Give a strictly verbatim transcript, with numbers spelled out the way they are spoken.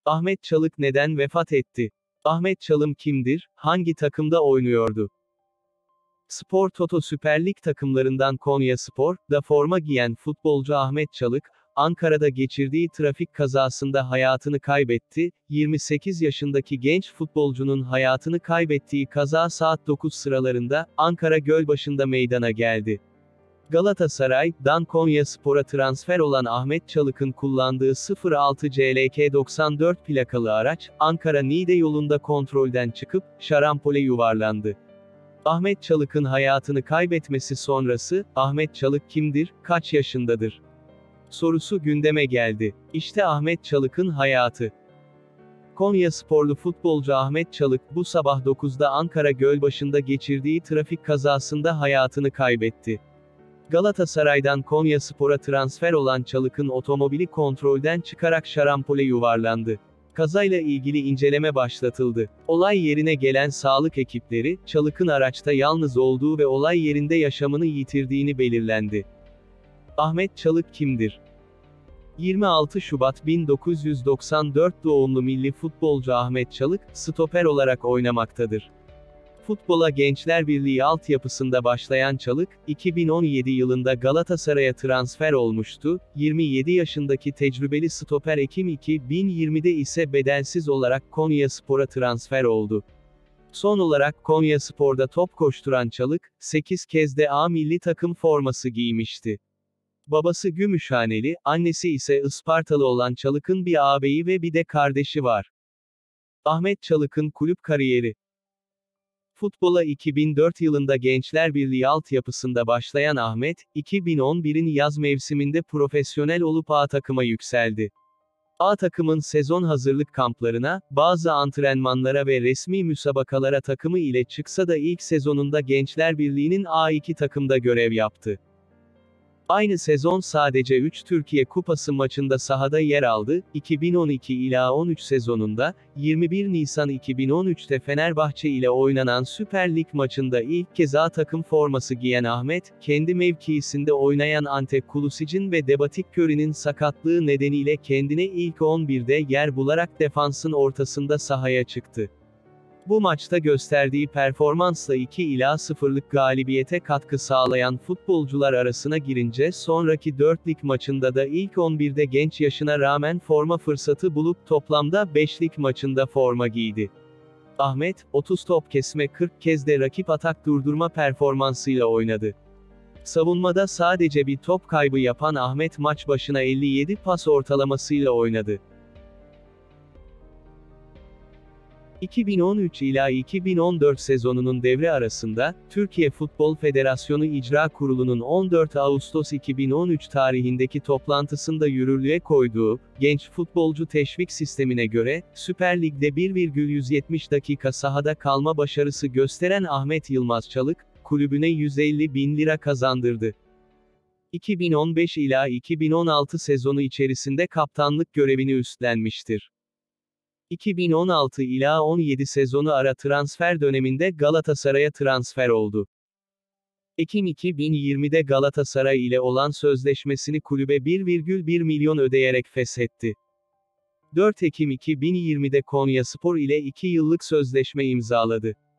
Ahmet Çalık neden vefat etti? Ahmet Çalım kimdir, hangi takımda oynuyordu? Spor Toto Süper Lig takımlarından Konyaspor'da forma giyen futbolcu Ahmet Çalık, Ankara'da geçirdiği trafik kazasında hayatını kaybetti. yirmi sekiz yaşındaki genç futbolcunun hayatını kaybettiği kaza saat dokuz sıralarında, Ankara Gölbaşı'nda meydana geldi. Galatasaray'dan Konyaspor'a transfer olan Ahmet Çalık'ın kullandığı sıfır altı C L K doksan dört plakalı araç, Ankara-Niğde yolunda kontrolden çıkıp, şarampole yuvarlandı. Ahmet Çalık'ın hayatını kaybetmesi sonrası, Ahmet Çalık kimdir, kaç yaşındadır? Sorusu gündeme geldi. İşte Ahmet Çalık'ın hayatı. Konyasporlu futbolcu Ahmet Çalık, bu sabah dokuzda Ankara Gölbaşı'nda geçirdiği trafik kazasında hayatını kaybetti. Galatasaray'dan Konyaspor'a transfer olan Çalık'ın otomobili kontrolden çıkarak şarampole yuvarlandı. Kazayla ilgili inceleme başlatıldı. Olay yerine gelen sağlık ekipleri, Çalık'ın araçta yalnız olduğu ve olay yerinde yaşamını yitirdiğini belirlendi. Ahmet Çalık kimdir? yirmi altı Şubat bin dokuz yüz doksan dört doğumlu milli futbolcu Ahmet Çalık, stoper olarak oynamaktadır. Futbola Gençler Birliği altyapısında başlayan Çalık, iki bin on yedi yılında Galatasaray'a transfer olmuştu. yirmi yedi yaşındaki tecrübeli stoper Ekim iki bin yirmide ise bedelsiz olarak Konyaspor'a transfer oldu. Son olarak Konyaspor'da top koşturan Çalık, sekiz kez de A milli takım forması giymişti. Babası Gümüşhaneli, annesi ise Ispartalı olan Çalık'ın bir ağabeyi ve bir de kardeşi var. Ahmet Çalık'ın kulüp kariyeri. Futbola iki bin dört yılında Gençler Birliği altyapısında başlayan Ahmet, iki bin on birin yaz mevsiminde profesyonel olup A takıma yükseldi. A takımın sezon hazırlık kamplarına, bazı antrenmanlara ve resmi müsabakalara takımı ile çıksa da ilk sezonunda Gençler Birliği'nin A iki takımda görev yaptı. Aynı sezon sadece üç Türkiye Kupası maçında sahada yer aldı. iki bin on iki ila on üç sezonunda, yirmi bir Nisan iki bin on üçte Fenerbahçe ile oynanan Süper Lig maçında ilk kez A takım forması giyen Ahmet, kendi mevkiisinde oynayan Ante Kulusic'in ve Debatik Köri'nin sakatlığı nedeniyle kendine ilk on birde yer bularak defansın ortasında sahaya çıktı. Bu maçta gösterdiği performansla iki ila sıfırlık galibiyete katkı sağlayan futbolcular arasına girince sonraki dört lig maçında da ilk on birde genç yaşına rağmen forma fırsatı bulup toplamda beş lig maçında forma giydi. Ahmet, otuz top kesme kırk kez de rakip atak durdurma performansıyla oynadı. Savunmada sadece bir top kaybı yapan Ahmet maç başına elli yedi pas ortalamasıyla oynadı. iki bin on üç ila iki bin on dört sezonunun devre arasında, Türkiye Futbol Federasyonu İcra Kurulu'nun on dört Ağustos iki bin on üç tarihindeki toplantısında yürürlüğe koyduğu, genç futbolcu teşvik sistemine göre, Süper Lig'de bir virgül yüz yetmiş dakika sahada kalma başarısı gösteren Ahmet Yılmaz Çalık, kulübüne yüz elli bin lira kazandırdı. iki bin on beş ila iki bin on altı sezonu içerisinde kaptanlık görevini üstlenmiştir. iki bin on altı ila on yedi sezonu ara transfer döneminde Galatasaray'a transfer oldu. Ekim iki bin yirmide Galatasaray ile olan sözleşmesini kulübe bir virgül bir milyon ödeyerek feshetti. dört Ekim iki bin yirmide Konyaspor ile iki yıllık sözleşme imzaladı.